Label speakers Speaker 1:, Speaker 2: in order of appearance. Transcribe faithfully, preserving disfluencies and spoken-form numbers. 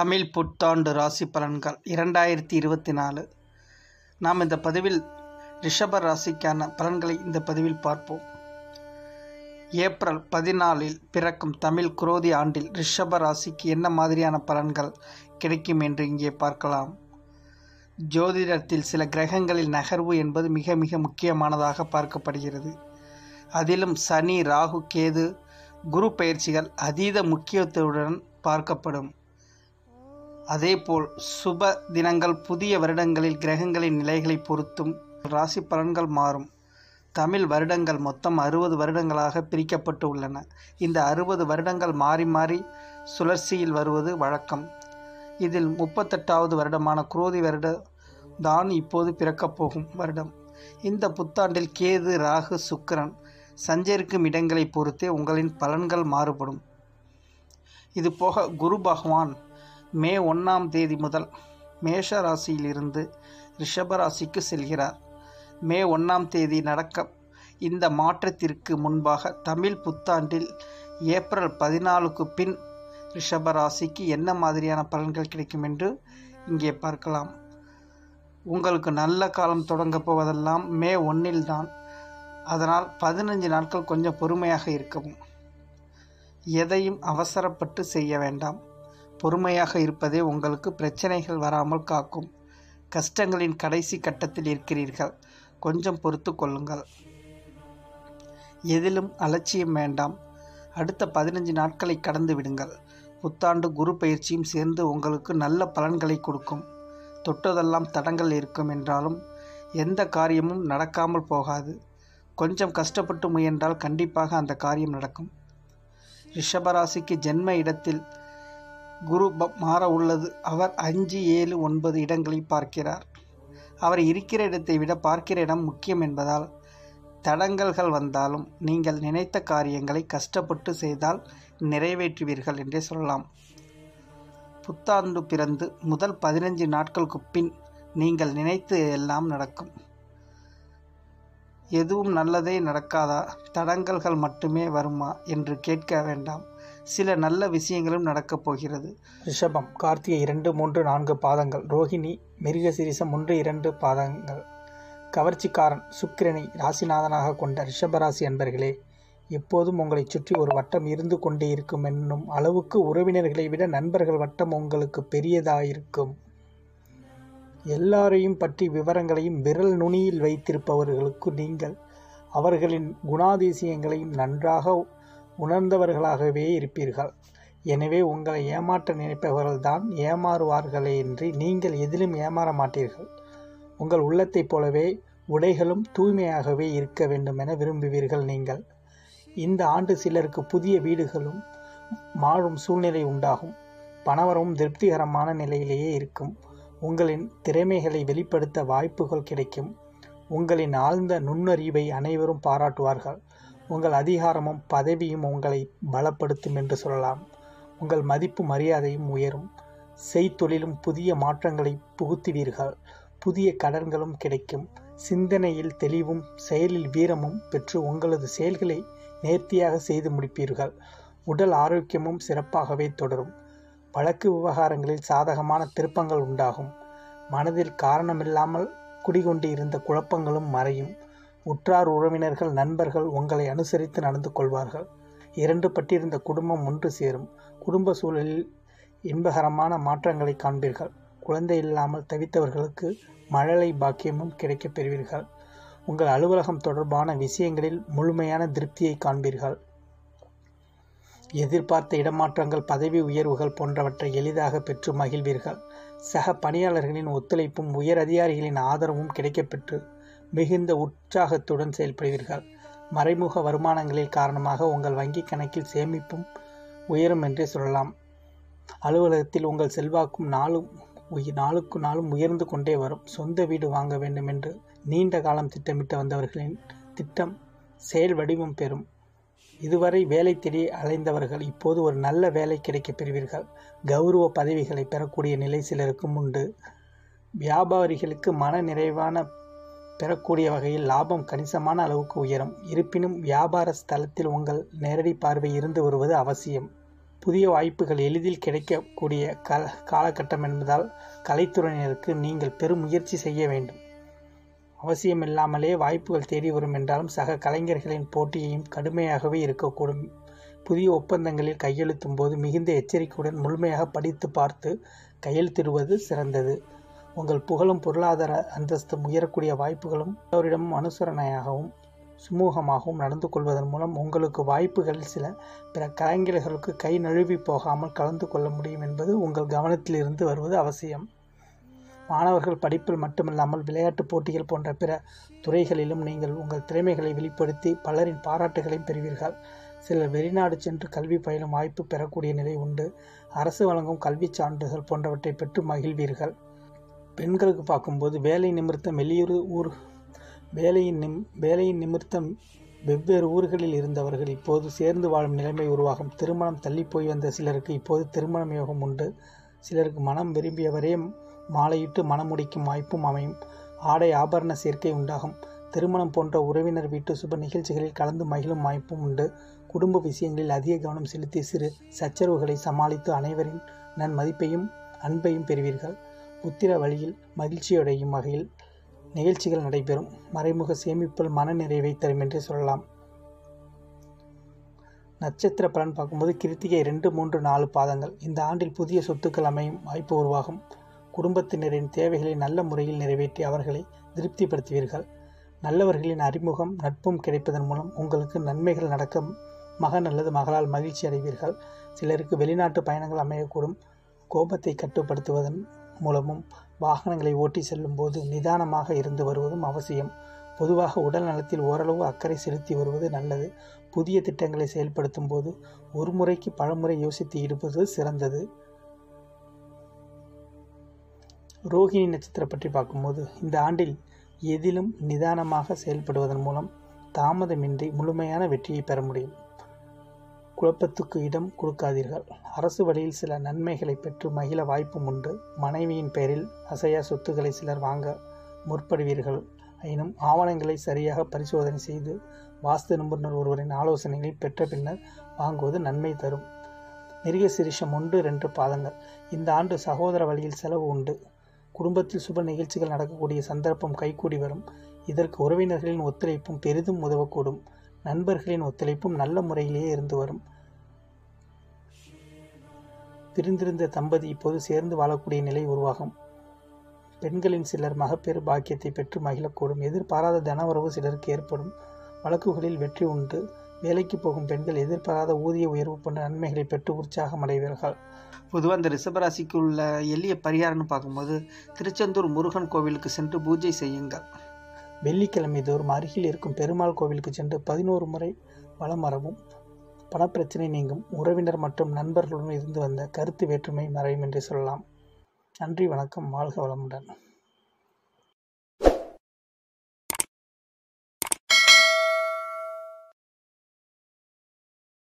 Speaker 1: தமிழ் புத்தாண்டு ராசி பலன்கள் இரண்டாயிரத்தி இருபத்தி நாலு. நாம் இந்த பதிவில் ரிஷப ராசிக்கான பலன்களை இந்த பதிவில் பார்ப்போம். ஏப்ரல் பதினாலில் பிறக்கும் தமிழ் குரோதி ஆண்டில் ரிஷப ராசிக்கு என்ன மாதிரியான பலன்கள் கிடைக்கும் என்று இங்கே பார்க்கலாம். ஜோதிடத்தில் சில கிரகங்களில் நகர்வு என்பது மிக மிக முக்கியமானதாக பார்க்கப்படுகிறது. அதிலும் சனி, ராகு, கேது, குரு பயிற்சிகள் அதீத முக்கியத்துவத்துடன் பார்க்கப்படும். அதேபோல் சுப தினங்கள், புதிய வருடங்களில் கிரகங்களின் நிலைகளை பொறுத்தும் ராசி பலன்கள் மாறும். தமிழ் வருடங்கள் மொத்தம் அறுபது வருடங்களாக பிரிக்கப்பட்டு உள்ளன. இந்த அறுபது வருடங்கள் மாறி மாறி சுழற்சியில் வருவது வழக்கம். இதில் முப்பத்தெட்டாவது வருடமான குரோதி வருட தான் இப்போது பிறக்கப் போகும் வருடம். இந்த புத்தாண்டில் கேது, ராகு, சுக்கிரன் சஞ்சரிக்கும் இடங்களை பொறுத்தே உங்களின் பலன்கள் மாறுபடும். இது போக குரு பகவான் மே ஒன்றாம் தேதி முதல் மேஷ ராசியிலிருந்து ரிஷப ராசிக்கு செல்கிறார். மே ஒன்றாம் தேதி நடக்க இந்த மாற்றத்திற்கு முன்பாக தமிழ் புத்தாண்டில் ஏப்ரல் பதினாலுக்கு பின் ரிஷப ராசிக்கு என்ன மாதிரியான பலன்கள் கிடைக்கும் என்று இங்கே பார்க்கலாம். உங்களுக்கு நல்ல காலம் தொடங்க போவதெல்லாம் மே ஒன்றில் தான். அதனால் பதினஞ்சு நாட்கள் கொஞ்சம் பொறுமையாக இருக்கவும். எதையும் அவசரப்பட்டு செய்ய வேண்டாம். பொறுமையாக இருப்பதே உங்களுக்கு பிரச்சனைகள் வராமல் காக்கும். கஷ்டங்களின் கடைசி கட்டத்தில் இருக்கிறீர்கள், கொஞ்சம் பொறுத்து கொள்ளுங்கள். எதிலும் அலட்சியம் வேண்டாம். அடுத்த பதினஞ்சு நாட்களை கடந்து விடுங்கள். புத்தாண்டு குரு பயிற்சியும் சேர்ந்து உங்களுக்கு நல்ல பலன்களை கொடுக்கும். தொட்டதெல்லாம் தடங்கள் இருக்கும் என்றாலும் எந்த காரியமும் நடக்காமல் போகாது. கொஞ்சம் கஷ்டப்பட்டு முயன்றால் கண்டிப்பாக அந்த காரியம் நடக்கும். ரிஷபராசிக்கு ஜென்ம இடத்தில் குரு மாற உள்ளது. அவர் அஞ்சு ஏழு ஒன்பது இடங்களை பார்க்கிறார். அவர் இருக்கிற இடத்தை விட பார்க்கிற இடம் முக்கியம் என்பதால் தடங்கல்கள் வந்தாலும் நீங்கள் நினைத்த காரியங்களை கஷ்டப்பட்டு செய்தால் நிறைவேற்றுவீர்கள் என்றே சொல்லலாம். புத்தாண்டு பிறந்து முதல் பதினஞ்சு நாட்களுக்கு பின் நீங்கள் நினைத்து எல்லாம் நடக்கும். எதுவும் நல்லதே நடக்காதா, தடங்கல்கள் மட்டுமே வருமா என்று கேட்க வேண்டாம். சில நல்ல விஷயங்களும் நடக்கப் போகிறது. ரிஷபம் கார்த்திகை இரண்டு மூன்று நான்கு பாதங்கள், ரோஹிணி மிருகசீரிசம் ஒன்று இரண்டு பாதங்கள். கவர்ச்சிக்காரன் சுக்கிரனை ராசிநாதனாக கொண்ட ரிஷபராசி அன்பர்களே, எப்போதும் உங்களை சுற்றி ஒரு வட்டம் இருந்து கொண்டே இருக்கும் என்னும் அளவுக்கு உறவினர்களை விட நண்பர்கள் வட்டம் உங்களுக்கு பெரியதாயிருக்கும். எல்லாரையும் பற்றி விவரங்களையும் விரல் நுனியில் வைத்திருப்பவர்களுக்கு நீங்கள் அவர்களின் குணாதிசயங்களையும் நன்றாக உணர்ந்தவர்களாகவே இருப்பீர்கள். எனவே உங்களை ஏமாற்ற நினைப்பவர்கள்தான் ஏமாறுவார்களே என்று நீங்கள் எதிலும் ஏமாற மாட்டீர்கள். உங்கள் உள்ளத்தைப் போலவே உடைகளும் தூய்மையாகவே இருக்க வேண்டும் என விரும்புவீர்கள் நீங்கள். இந்த ஆண்டு சிலருக்கு புதிய வீடுகளும் மாறும் சூழ்நிலை உண்டாகும். பணவரவும் திருப்திகரமான நிலையிலேயே இருக்கும். உங்களின் திறமைகளை வெளிப்படுத்த வாய்ப்புகள் கிடைக்கும். உங்களின் ஆழ்ந்த நுண்ணறிவை அனைவரும் பாராட்டுவார்கள். உங்கள் அதிகாரமும் பதவியும் உங்களை பலப்படுத்தும் என்று சொல்லலாம். உங்கள் மதிப்பு மரியாதையும் உயரும். செய்தொழிலும் புதிய மாற்றங்களை புகுத்துவீர்கள். புதிய கடன்களும் கிடைக்கும். சிந்தனையில் தெளிவும் செயலில் வீரமும் பெற்று உங்களது செயல்களை நேர்த்தியாக செய்து முடிப்பீர்கள். உடல் ஆரோக்கியமும் சிறப்பாகவே தொடரும். வழக்கு விவகாரங்களில் சாதகமான திருப்பங்கள் உண்டாகும். மனதில் காரணமில்லாமல் குடிகொண்டு இருந்த குழப்பங்களும் மறையும். உற்றார் உறவினர்கள், நண்பர்கள் உங்களை அனுசரித்து நடந்து கொள்வார்கள். இரண்டு பட்டிருந்த குடும்பம் ஒன்று சேரும். குடும்ப சூழலில் இன்பகரமான மாற்றங்களை காண்பீர்கள். குழந்தை இல்லாமல் தவித்தவர்களுக்கு மழலை பாக்கியமும் கிடைக்கப் பெறுவீர்கள். உங்கள் அலுவலகம் தொடர்பான விஷயங்களில் முழுமையான திருப்தியை காண்பீர்கள். எதிர்பார்த்த இடமாற்றங்கள், பதவி உயர்வுகள் போன்றவற்றை எளிதாக பெற்று மகிழ்வீர்கள். சக பணியாளர்களின் ஒத்துழைப்பும் உயர் அதிகாரிகளின் ஆதரவும் கிடைக்கப்பெற்று மிகுந்த உற்சாகத்துடன் செயல்படுவீர்கள். மறைமுக வருமானங்களில் காரணமாக உங்கள் வங்கி கணக்கில் சேமிப்பும் உயரும் என்றே சொல்லலாம். அலுவலகத்தில் உங்கள் செல்வாக்கும் நாளும் நாளுக்கு நாளும் உயர்ந்து கொண்டே வரும். சொந்த வீடு வாங்க வேண்டும் என்று நீண்ட காலம் திட்டமிட்டு வந்தவர்களின் திட்டம் செயல் வடிவம் பெறும். இதுவரை வேலை தேடி அலைந்தவர்கள் இப்போது ஒரு நல்ல வேலை கிடைக்கப் பெறுவீர்கள். கௌரவ பதவிகளை பெறக்கூடிய நிலை சிலருக்கும் உண்டு. வியாபாரிகளுக்கு மன நிறைவான பெறக்கூடிய வகையில் லாபம் கணிசமான அளவுக்கு உயரும். இருப்பினும் வியாபார ஸ்தலத்தில் உங்கள் நேரடி பார்வை இருந்து வருவது அவசியம். புதிய வாய்ப்புகள் எளிதில் கிடைக்கக்கூடிய கா காலகட்டம் என்பதால் கலைத்துறையினருக்கு நீங்கள் பெரும் முயற்சி செய்ய வேண்டும். அவசியமில்லாமலே வாய்ப்புகள் தேடி வரும் என்றாலும் சக கலைஞர்களின் போட்டியையும் கடுமையாகவே இருக்கக்கூடும். புதிய ஒப்பந்தங்களில் கையெழுத்தும் போது மிகுந்த எச்சரிக்கையுடன் முழுமையாக படித்து பார்த்து கையெழுத்திடுவது சிறந்தது. உங்கள் புகழும் பொருளாதார அந்தஸ்தும் உயரக்கூடிய வாய்ப்புகளும் எல்லோரிடமும் அனுசரணையாகவும் சுமூகமாகவும் நடந்து கொள்வதன் மூலம் உங்களுக்கு வாய்ப்புகளில் சில பிற கலைஞர்களுக்கு கை நழுவி போகாமல் கலந்து கொள்ள முடியும் என்பது உங்கள் கவனத்தில் இருந்து வருவது அவசியம். மாணவர்கள் படிப்பில் மட்டுமில்லாமல் விளையாட்டுப் போட்டிகள் போன்ற பிற துறைகளிலும் நீங்கள் உங்கள் திறமைகளை வெளிப்படுத்தி பலரின் பாராட்டுகளையும் பெறுவீர்கள். சிலர் வெளிநாடு சென்று கல்வி பயிலும் வாய்ப்பு பெறக்கூடிய நிலை உண்டு. அரசு வழங்கும் கல்வி சான்றிதழ் போன்றவற்றை பெற்று மகிழ்வீர்கள். பெண்களுக்கு பார்க்கும்போது வேலை நிமித்தம் வெளியூர் ஊர் வேலையின் நிம் வேலையின் நிமித்தம் வெவ்வேறு ஊர்களில் இருந்தவர்கள் இப்போது சேர்ந்து வாழும் நிலைமை உருவாகும். திருமணம் தள்ளி போய் வந்த சிலருக்கு இப்போது திருமணம் யோகம் உண்டு. சிலருக்கு மனம் விரும்பியவரே மாலையிட்டு மனம் முடிக்கும் வாய்ப்பும் அமையும். ஆடை ஆபரண சேர்க்கை உண்டாகும். திருமணம் போன்ற உறவினர் வீட்டு சுப நிகழ்ச்சிகளில் கலந்து மகிழும் வாய்ப்பும் உண்டு. குடும்ப விஷயங்களில் அதிக கவனம் செலுத்தி சிறு சச்சரவுகளை சமாளித்து அனைவரின் நன்மதிப்பையும் அன்பையும் பெறுவீர்கள். புத்திர வழியில் மகிழ்ச்சியடையும் வகையில் நிகழ்ச்சிகள் நடைபெறும். மறைமுக சேமிப்பில் மன நிறைவை தரும் என்று சொல்லலாம். நட்சத்திர பலன் பார்க்கும்போது கிருத்திகை ரெண்டு மூன்று நாலு பாதங்கள். இந்த ஆண்டில் புதிய சொத்துக்கள் அமையும் வாய்ப்பு உருவாகும். குடும்பத்தினரின் தேவைகளை நல்ல முறையில் நிறைவேற்றி அவர்களை திருப்திப்படுத்துவீர்கள். நல்லவர்களின் அறிமுகம் நட்பும் கிடைப்பதன் மூலம் உங்களுக்கு நன்மைகள் நடக்க மகன் அல்லது மகளால் மகிழ்ச்சி அடைவீர்கள். சிலருக்கு வெளிநாட்டு பயணங்கள் அமையக்கூடும். கோபத்தை கட்டுப்படுத்துவதன் மூலமும் வாகனங்களை ஓட்டி செல்லும் போது நிதானமாக இருந்து வருவதும் அவசியம். பொதுவாக உடல் நலத்தில் ஓரளவு அக்கறை செலுத்தி வருவது நல்லது. புதிய திட்டங்களை செயல்படுத்தும் போது ஒரு முறைக்கு பலமுறை யோசித்து ஈடுபடுவது சிறந்தது. ரோகிணி நட்சத்திரம் பற்றி பார்க்கும்போது இந்த ஆண்டில் எதிலும் நிதானமாக செயல்படுவதன் மூலம் தாமதமின்றி முழுமையான வெற்றியை பெற முடியும். குழப்பத்துக்கு இடம் கொடுக்காதீர்கள். அரசு வழியில் சில நன்மைகளை பெற்று மகிழ வாய்ப்பும் உண்டு. மனைவியின் பெயரில் அசையா சொத்துக்களை சிலர் வாங்க முற்படுவீர்கள். எனினும் ஆவணங்களை சரியாக பரிசோதனை செய்து வாஸ்து நிபுணர் ஒருவரின் ஆலோசனைகளை பெற்ற பின்னர் வாங்குவது நன்மை தரும். மிருகசீரிஷம் ஒன்று ரெண்டு பாதங்கள். இந்த ஆண்டு சகோதர வழியில் செலவு உண்டு. குடும்பத்தில் சுப நிகழ்ச்சிகள் நடக்கக்கூடிய சந்தர்ப்பம் கைகூடி வரும். இதற்கு உறவினர்களின் ஒத்துழைப்பும் பெரிதும் உதவக்கூடும். நண்பர்களின் ஒத்துழைப்பும் நல்ல முறையிலேயே இருந்து வரும். பிரிந்திருந்த தம்பதி இப்போது சேர்ந்து வாழக்கூடிய நிலை உருவாகும். பெண்களின் சிலர் மகப்பேறு பாக்கியத்தை பெற்று மகிழக்கூடும். எதிர்பாராத தனவரவு சிலருக்கு ஏற்படும். வழக்குகளில் வெற்றி உண்டு. வேலைக்கு போகும் பெண்கள் எதிர்பாராத ஊதிய உயர்வு போன்ற நன்மைகளை பெற்று உற்சாகம் அடைவீர்கள்.
Speaker 2: பொதுவாக இந்த ரிஷபராசிக்கு உள்ள எளிய பரிகாரம்னு பார்க்கும்போது திருச்செந்தூர் முருகன் கோவிலுக்கு சென்று பூஜை செய்யுங்கள்.
Speaker 1: வெள்ளிக்கிழமை தோறும் அருகில் இருக்கும் பெருமாள் கோவிலுக்கு சென்று பதினோரு முறை வலம் வரவும். பணப்பிரச்சனை நீங்கும். உறவினர் மற்றும் நண்பர்களுடன் இருந்து வந்த கருத்து வேற்றுமை மறையும் என்று சொல்லலாம். நன்றி, வணக்கம், வாழ்க வளமுடன்.